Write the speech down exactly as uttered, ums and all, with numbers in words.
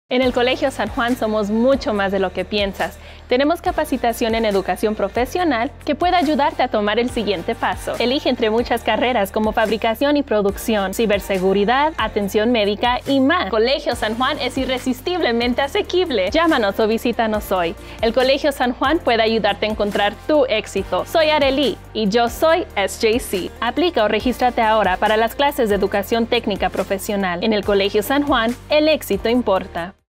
En el Colegio San Juan somos mucho más de lo que piensas. Tenemos capacitación en educación profesional que puede ayudarte a tomar el siguiente paso. Elige entre muchas carreras como fabricación y producción, ciberseguridad, atención médica y más. Colegio San Juan es irresistiblemente asequible. Llámanos o visítanos hoy. El Colegio San Juan puede ayudarte a encontrar tu éxito. Soy Arely y yo soy S J C. Aplica o regístrate ahora para las clases de educación técnica profesional. En el Colegio San Juan, el éxito importa.